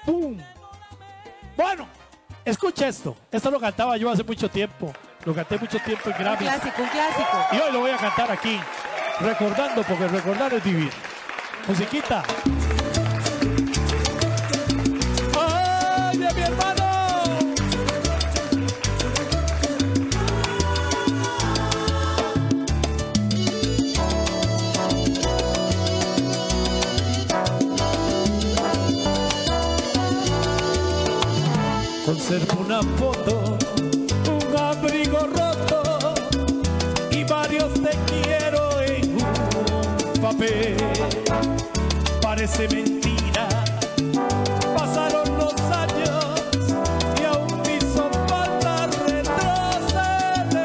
¡Pum! Bueno, escucha esto. Esto lo cantaba yo hace mucho tiempo. Lo canté mucho tiempo en Un Grammy. clásico, un clásico. Y hoy lo voy a cantar aquí. Recordando, porque recordar es vivir. Musiquita. ¡Ay, de mi hermano! Conservo una foto, un abrigo roto y varios te quiero en un papel. Parece mentira, pasaron los años y aún me hizo falta retroceder.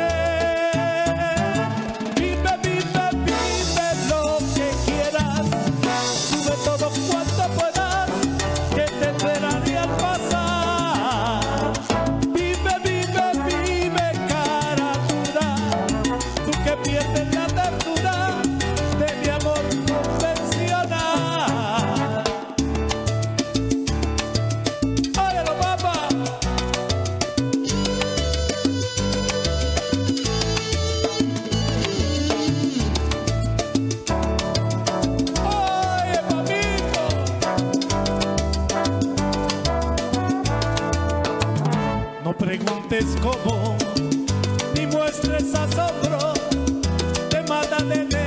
Vive, vive, vive lo que quieras, sube todo cuanto puedas, que te esperaría al pasar. Vive, vive, vive, cara dura, tú que pierdes la ternura de mi amor convencional. ¡Óyelo, papá! ¡Oye, papito! No preguntes cómo, ni muestres asombro, te mata de